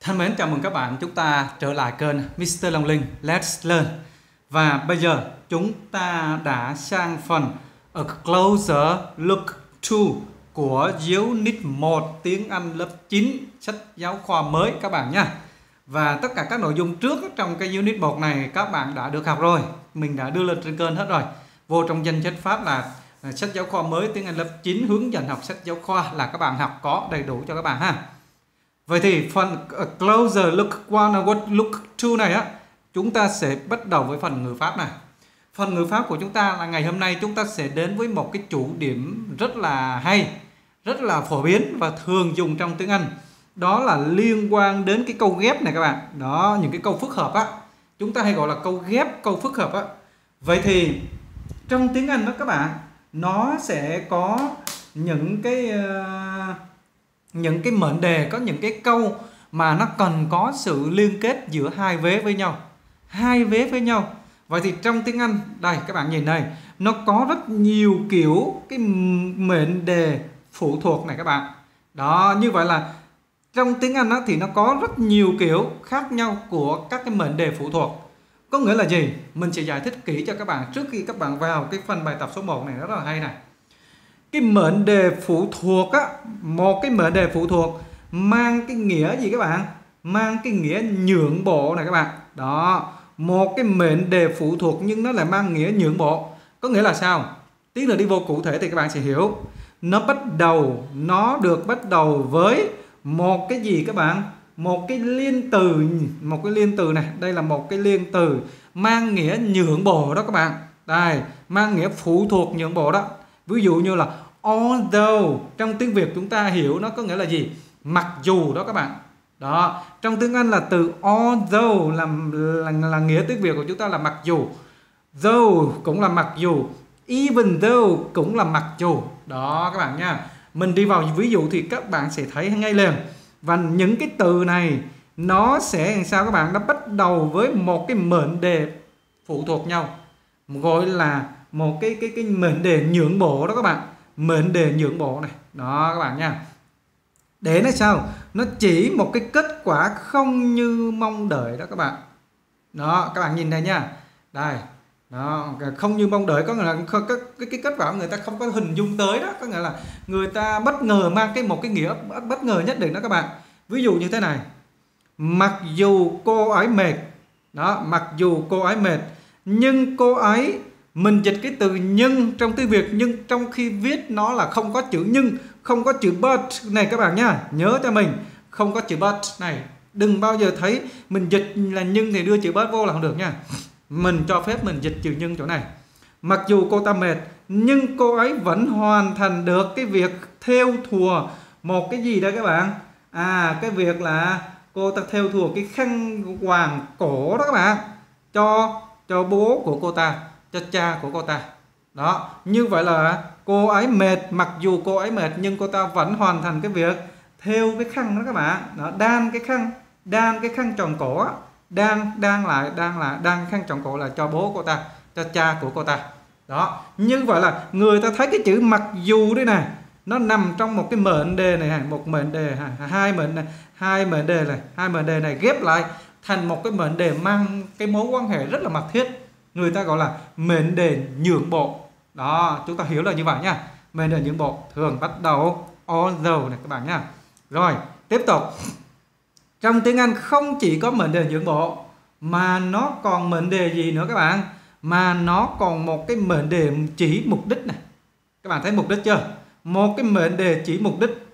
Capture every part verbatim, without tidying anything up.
Thân mến, chào mừng các bạn, chúng ta trở lại kênh mít tơ Long Linh Let's Learn. Và bây giờ chúng ta đã sang phần A Closer Look to của Unit một tiếng Anh lớp chín sách giáo khoa mới các bạn nha. Và tất cả các nội dung trước trong cái Unit một này các bạn đã được học rồi, mình đã đưa lên trên kênh hết rồi. Vô trong danh sách phát là sách giáo khoa mới tiếng Anh lớp chín hướng dẫn học sách giáo khoa là các bạn học có đầy đủ cho các bạn ha. Vậy thì phần uh, Closer Look One và Look Two này á, chúng ta sẽ bắt đầu với phần ngữ pháp này. Phần ngữ pháp của chúng ta là ngày hôm nay chúng ta sẽ đến với một cái chủ điểm rất là hay, rất là phổ biến và thường dùng trong tiếng Anh. Đó là liên quan đến cái câu ghép này các bạn. Đó, những cái câu phức hợp á, chúng ta hay gọi là câu ghép, câu phức hợp á. Vậy thì trong tiếng Anh đó các bạn, nó sẽ có những cái uh, những cái mệnh đề, có những cái câu mà nó cần có sự liên kết giữa hai vế với nhau, hai vế với nhau. Vậy thì trong tiếng Anh đây các bạn nhìn đây, nó có rất nhiều kiểu cái mệnh đề phụ thuộc này các bạn. Đó, như vậy là trong tiếng Anh đó, thì nó có rất nhiều kiểu khác nhau của các cái mệnh đề phụ thuộc. Có nghĩa là gì? Mình sẽ giải thích kỹ cho các bạn trước khi các bạn vào cái phần bài tập số một này, rất là hay này. Cái mệnh đề phụ thuộc á, một cái mệnh đề phụ thuộc mang cái nghĩa gì các bạn? Mang cái nghĩa nhượng bộ này các bạn. Đó, một cái mệnh đề phụ thuộc nhưng nó lại mang nghĩa nhượng bộ. Có nghĩa là sao? Tí nữa đi vô cụ thể thì các bạn sẽ hiểu. Nó bắt đầu, nó được bắt đầu với một cái gì các bạn? Một cái liên từ, một cái liên từ này, đây là một cái liên từ mang nghĩa nhượng bộ đó các bạn. Đây, mang nghĩa phụ thuộc nhượng bộ đó. Ví dụ như là although, trong tiếng Việt chúng ta hiểu nó có nghĩa là gì? Mặc dù đó các bạn. Đó, trong tiếng Anh là từ although là, là, là nghĩa tiếng Việt của chúng ta là mặc dù. Though cũng là mặc dù. Even though cũng là mặc dù. Đó các bạn nha. Mình đi vào ví dụ thì các bạn sẽ thấy ngay liền. Và những cái từ này nó sẽ làm sao các bạn? Nó bắt đầu với một cái mệnh đề phụ thuộc nhau, gọi là một cái cái cái mệnh đề nhượng bộ đó các bạn. Mệnh đề nhượng bộ này. Đó các bạn nha. Để nó sao? Nó chỉ một cái kết quả không như mong đợi đó các bạn. Đó, các bạn nhìn đây nha. Đây. Đó, không như mong đợi có nghĩa là cái, cái, cái kết quả người ta không có hình dung tới đó. Có nghĩa là người ta bất ngờ mang cái một cái nghĩa bất ngờ nhất định đó các bạn. Ví dụ như thế này. Mặc dù cô ấy mệt. Đó, mặc dù cô ấy mệt. Nhưng cô ấy, mình dịch cái từ nhưng trong tiếng Việt, nhưng trong khi viết nó là không có chữ nhưng, không có chữ but này các bạn nha. Nhớ cho mình, không có chữ but này. Đừng bao giờ thấy mình dịch là nhưng thì đưa chữ but vô là không được nha. Mình cho phép mình dịch chữ nhưng chỗ này. Mặc dù cô ta mệt nhưng cô ấy vẫn hoàn thành được cái việc thêu thùa một cái gì đấy các bạn. À, cái việc là cô ta thêu thùa cái khăn quàng cổ đó các bạn, cho cho bố của cô ta, cho cha của cô ta. Đó, như vậy là cô ấy mệt, mặc dù cô ấy mệt nhưng cô ta vẫn hoàn thành cái việc thêu cái khăn đó các bạn. Đó, đan cái khăn, đan cái khăn tròn cổ, đan đan lại, đan lại, đan khăn tròn cổ là cho bố cô ta, cho cha của cô ta. Đó, như vậy là người ta thấy cái chữ mặc dù đây này, nó nằm trong một cái mệnh đề này, một mệnh đề, hai mệnh này, hai mệnh đề này, hai mệnh đề này ghép lại thành một cái mệnh đề mang cái mối quan hệ rất là mật thiết. Người ta gọi là mệnh đề nhượng bộ. Đó, chúng ta hiểu là như vậy nha. Mệnh đề nhượng bộ thường bắt đầu although này các bạn nha. Rồi, tiếp tục. Trong tiếng Anh không chỉ có mệnh đề nhượng bộ mà nó còn mệnh đề gì nữa các bạn? Mà nó còn một cái mệnh đề chỉ mục đích này. Các bạn thấy mục đích chưa? Một cái mệnh đề chỉ mục đích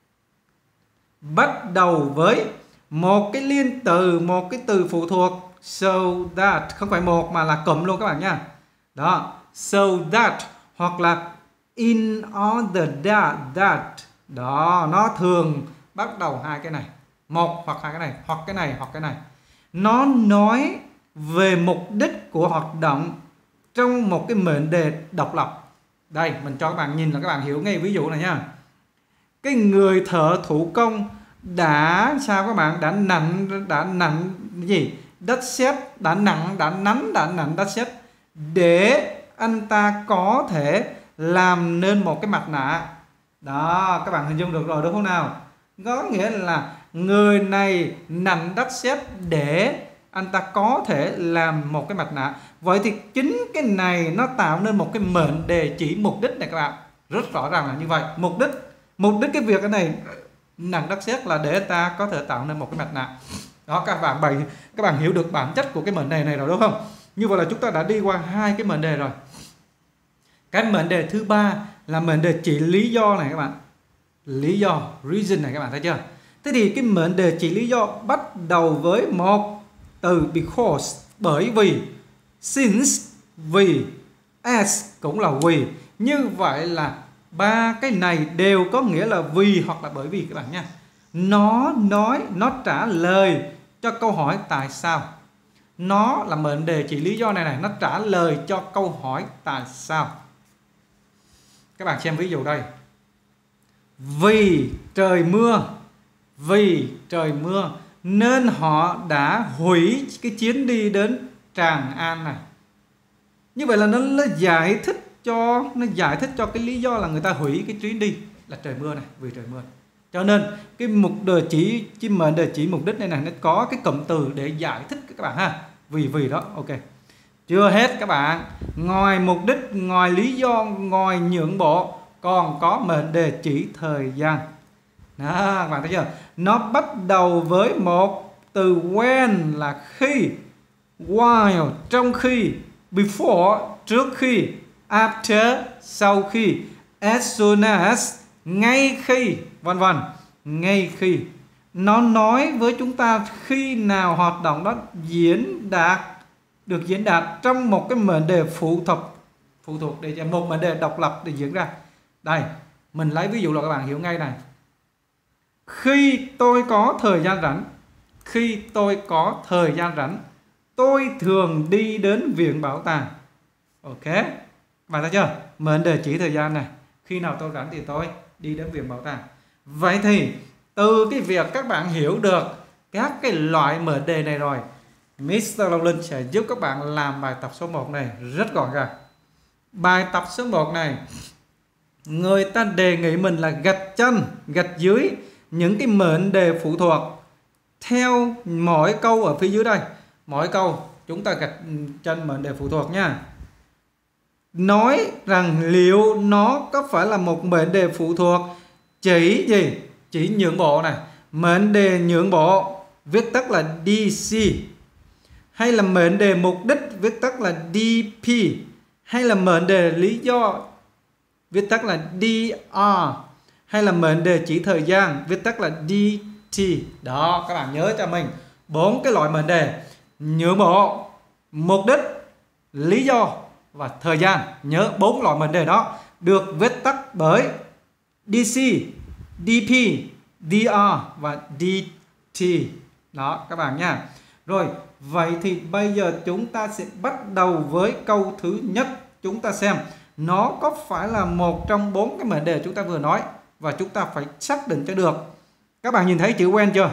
bắt đầu với một cái liên từ, một cái từ phụ thuộc so that, không phải một mà là cụm luôn các bạn nha. Đó, so that hoặc là in order that, that. Đó, nó thường bắt đầu hai cái này, một hoặc hai cái này, hoặc cái này hoặc cái này. Nó nói về mục đích của hoạt động trong một cái mệnh đề độc lập. Đây, mình cho các bạn nhìn là các bạn hiểu ngay ví dụ này nha. Cái người thợ thủ công đã sao các bạn? Đã nặn, đã nặn gì? Đất sét, đã nặng, đã nắn, đã nặn đất sét để anh ta có thể làm nên một cái mặt nạ. Đó, các bạn hình dung được rồi đúng không nào? Có nghĩa là người này nặng đất sét để anh ta có thể làm một cái mặt nạ. Vậy thì chính cái này nó tạo nên một cái mệnh đề chỉ mục đích này các bạn. Rất rõ ràng là như vậy. Mục đích mục đích cái việc cái này nặng đất sét là để ta có thể tạo nên một cái mặt nạ. Đó, các bạn bày các bạn hiểu được bản chất của cái mệnh đề này rồi đúng không? Như vậy là chúng ta đã đi qua hai cái mệnh đề rồi. Cái mệnh đề thứ ba là mệnh đề chỉ lý do này các bạn. Lý do, reason này các bạn thấy chưa? Thế thì cái mệnh đề chỉ lý do bắt đầu với một từ because, bởi vì, since, vì, as cũng là vì. Như vậy là ba cái này đều có nghĩa là vì hoặc là bởi vì các bạn nha. Nó nói, nó trả lời cho câu hỏi tại sao. Nó là mệnh đề chỉ lý do này này, nó trả lời cho câu hỏi tại sao. Các bạn xem ví dụ đây. Vì trời mưa, vì trời mưa nên họ đã hủy cái chuyến đi đến Tràng An này. Như vậy là nó, nó giải thích cho nó giải thích cho cái lý do là người ta hủy cái chuyến đi là trời mưa này, vì trời mưa. Cho nên cái mục đề chỉ chỉ mệnh đề chỉ mục đích này này nó có cái cụm từ để giải thích các bạn ha. Vì vì đó, ok. Chưa hết các bạn. Ngoài mục đích, ngoài lý do, ngoài nhượng bộ còn có mệnh đề chỉ thời gian. Đó, các bạn thấy chưa? Nó bắt đầu với một từ when là khi, while trong khi, before trước khi, after sau khi, as soon as ngay khi, vân vân. Ngay khi. Nó nói với chúng ta khi nào hoạt động đó diễn đạt được diễn đạt trong một cái mệnh đề phụ thuộc phụ thuộc để cho một mệnh đề độc lập để diễn ra. Đây, mình lấy ví dụ là các bạn hiểu ngay này. Khi tôi có thời gian rảnh, khi tôi có thời gian rảnh, tôi thường đi đến viện bảo tàng. Ok, bạn thấy chưa? Mệnh đề chỉ thời gian này. Khi nào tôi rảnh thì tôi đi đến viện bảo tàng. Vậy thì từ cái việc các bạn hiểu được các cái loại mệnh đề này rồi, mít tơ Long Linh sẽ giúp các bạn làm bài tập số một này rất gọn gàng. Bài tập số một này, người ta đề nghị mình là gạch chân, gạch dưới những cái mệnh đề phụ thuộc theo mỗi câu ở phía dưới đây. Mỗi câu chúng ta gạch chân mệnh đề phụ thuộc nha. Nói rằng liệu nó có phải là một mệnh đề phụ thuộc chỉ gì? Chỉ nhượng bộ này. Mệnh đề nhượng bộ viết tắt là đê xê. Hay là mệnh đề mục đích viết tắt là đê pê. Hay là mệnh đề lý do viết tắt là đê rờ. Hay là mệnh đề chỉ thời gian viết tắt là đê tê. Đó, các bạn nhớ cho mình bốn cái loại mệnh đề: nhượng bộ, mục đích, lý do và thời gian. Nhớ bốn loại mệnh đề đó được viết tắt bởi đê xê, đê pê, đê rờ và đê tê. Đó các bạn nha. Rồi, vậy thì bây giờ chúng ta sẽ bắt đầu với câu thứ nhất. Chúng ta xem nó có phải là một trong bốn cái mệnh đề chúng ta vừa nói, và chúng ta phải xác định cho được. Các bạn nhìn thấy chữ when chưa?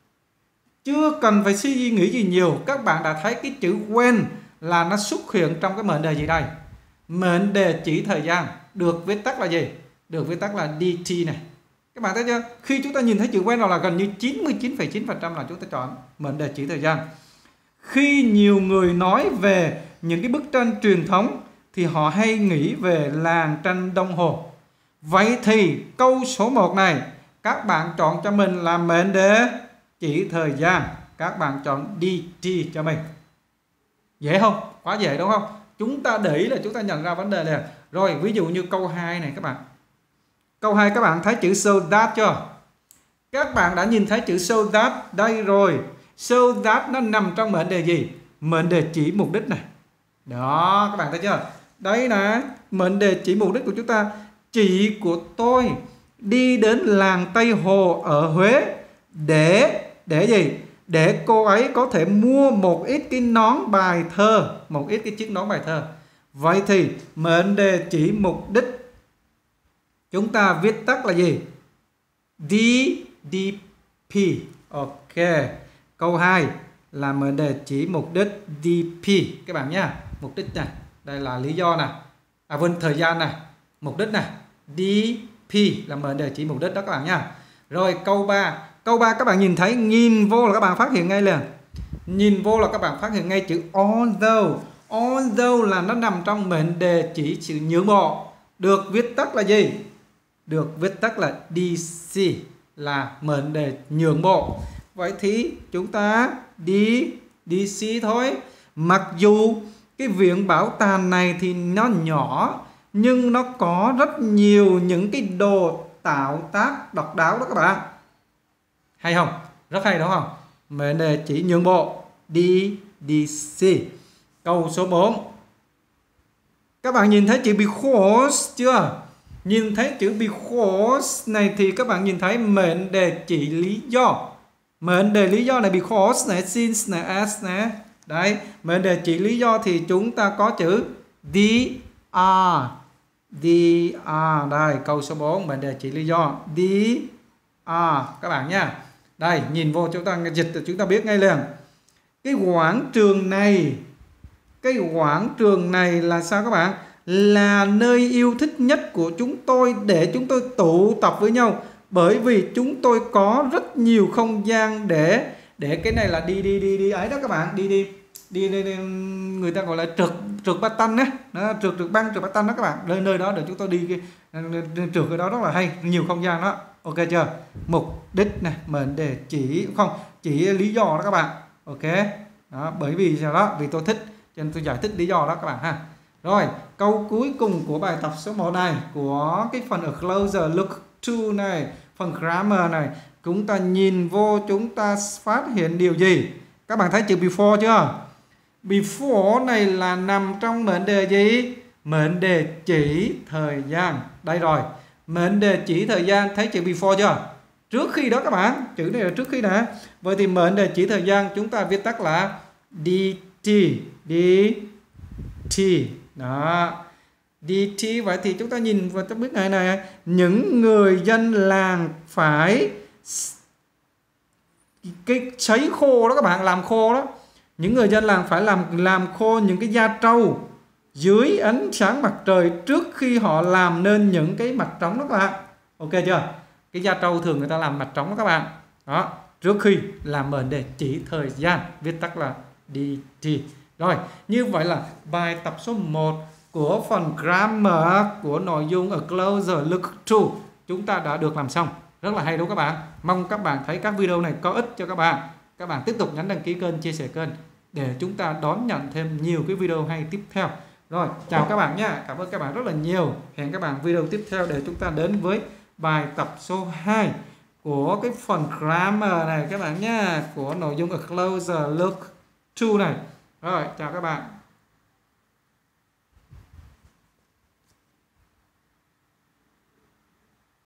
Chưa cần phải suy nghĩ gì nhiều, các bạn đã thấy cái chữ when là nó xuất hiện trong cái mệnh đề gì đây? Mệnh đề chỉ thời gian được viết tắt là gì? Được viết tắt là đê tê này. Các bạn thấy chưa? Khi chúng ta nhìn thấy chữ when rồi là gần như chín mươi chín phẩy chín phần trăm là chúng ta chọn mệnh đề chỉ thời gian. Khi nhiều người nói về những cái bức tranh truyền thống thì họ hay nghĩ về làng tranh đồng hồ. Vậy thì câu số một này các bạn chọn cho mình là mệnh đề chỉ thời gian. Các bạn chọn đê tê cho mình. Dễ không? Quá dễ đúng không? Chúng ta để ý là chúng ta nhận ra vấn đề này. Rồi, ví dụ như câu hai này các bạn. Câu hai các bạn thấy chữ so that chưa? Các bạn đã nhìn thấy chữ so that đây rồi. So that nó nằm trong mệnh đề gì? Mệnh đề chỉ mục đích này. Đó, các bạn thấy chưa? Đây nè, mệnh đề chỉ mục đích của chúng ta. Chị của tôi đi đến làng Tây Hồ ở Huế để để gì? Để cô ấy có thể mua một ít cái nón bài thơ, một ít cái chiếc nón bài thơ. Vậy thì mệnh đề chỉ mục đích chúng ta viết tắt là gì? đê đê pê. Ok. Câu hai là mệnh đề chỉ mục đích đê pê các bạn nhá. Mục đích này, đây là lý do này. À vâng, thời gian này, mục đích này. đê pê là mệnh đề chỉ mục đích đó các bạn nha. Rồi câu ba, Câu ba các bạn nhìn thấy, nhìn vô là các bạn phát hiện ngay liền. Nhìn vô là các bạn phát hiện ngay chữ although. Although là nó nằm trong mệnh đề chỉ sự nhượng bộ. Được viết tắt là gì? Được viết tắt là đê xê, là mệnh đề nhượng bộ. Vậy thì chúng ta đi đê xê thôi. Mặc dù cái viện bảo tàng này thì nó nhỏ, nhưng nó có rất nhiều những cái đồ tạo tác độc đáo đó các bạn. Hay không? Rất hay đúng không? Mệnh đề chỉ nhượng bộ đê đê xê. Câu số bốn. Các bạn nhìn thấy chữ because chưa? Nhìn thấy chữ because này thì các bạn nhìn thấy mệnh đề chỉ lý do. Mệnh đề lý do này because này, since này, as này. Đấy, mệnh đề chỉ lý do thì chúng ta có chữ the are. The are. Đây, câu số bốn, mệnh đề chỉ lý do the are các bạn nha. Đây, nhìn vô chúng ta dịch thì chúng ta biết ngay liền. Cái quảng trường này, cái quảng trường này là sao các bạn? Là nơi yêu thích nhất của chúng tôi để chúng tôi tụ tập với nhau. Bởi vì chúng tôi có rất nhiều không gian để để cái này là đi đi đi đi ấy đó các bạn, đi đi đi, đi, đi người ta gọi là trượt trượt patin á, nó trượt trượt băng trượt patin đó các bạn. Nơi nơi đó để chúng tôi đi cái trượt cái đó rất là hay, nhiều không gian đó. Ok chưa? Mục đích này, mệnh đề chỉ không chỉ lý do đó các bạn. Ok. Đó, bởi vì sao đó? Vì tôi thích cho nên tôi giải thích lý do đó các bạn ha. Rồi, câu cuối cùng của bài tập số một này, của cái phần ở closer look to này, phần grammar này, chúng ta nhìn vô chúng ta phát hiện điều gì? Các bạn thấy chữ before chưa? Before này là nằm trong mệnh đề gì? Mệnh đề chỉ thời gian. Đây rồi, mệnh đề chỉ thời gian, thấy chữ before chưa? Trước khi đó các bạn, chữ này là trước khi nè. Vậy thì mệnh đề chỉ thời gian chúng ta viết tắt là đê tê. đê tê. Đó. đê tê. Vậy thì chúng ta nhìn vào tập biết này này, những người dân làng phải cái sấy khô đó các bạn, làm khô đó. Những người dân làng phải làm làm khô những cái da trâu dưới ánh sáng mặt trời trước khi họ làm nên những cái mặt trống đó các bạn. Ok chưa? Cái da trâu thường người ta làm mặt trống đó các bạn. Đó, trước khi làm mệnh đề chỉ thời gian, viết tắt là đê tê. Rồi, như vậy là bài tập số một của phần grammar của nội dung ở closer look to chúng ta đã được làm xong. Rất là hay đúng không các bạn? Mong các bạn thấy các video này có ích cho các bạn. Các bạn tiếp tục nhấn đăng ký kênh, chia sẻ kênh để chúng ta đón nhận thêm nhiều cái video hay tiếp theo. Rồi, chào các bạn nhé. Cảm ơn các bạn rất là nhiều. Hẹn các bạn video tiếp theo để chúng ta đến với bài tập số hai của cái phần grammar này các bạn nhé, của nội dung ở closer look to này. Rồi, chào các bạn.